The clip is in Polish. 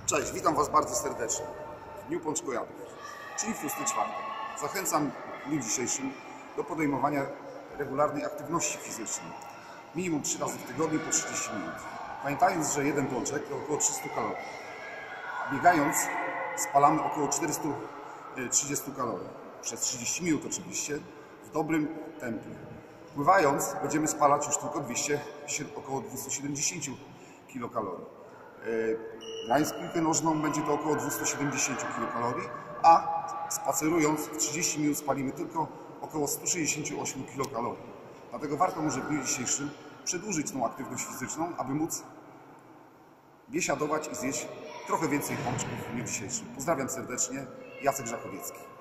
Cześć, witam Was bardzo serdecznie w Dniu Pączkojadów, czyli w tłusty czwartek. Zachęcam w dniu dzisiejszym do podejmowania regularnej aktywności fizycznej. Minimum 3 razy w tygodniu po 30 minut. Pamiętając, że jeden pączek to około 300 kalorii. Biegając spalamy około 430 kalorii. Przez 30 minut oczywiście, w dobrym tempie. Pływając będziemy spalać już tylko około 270 kilokalorii. Grając w piłkę nożną będzie to około 270 kilokalorii, a spacerując w 30 minut spalimy tylko około 168 kilokalorii. Dlatego warto może w dniu dzisiejszym przedłużyć tą aktywność fizyczną, aby móc biesiadować i zjeść trochę więcej pączków w dniu dzisiejszym. Pozdrawiam serdecznie, Jacek Żakowiecki.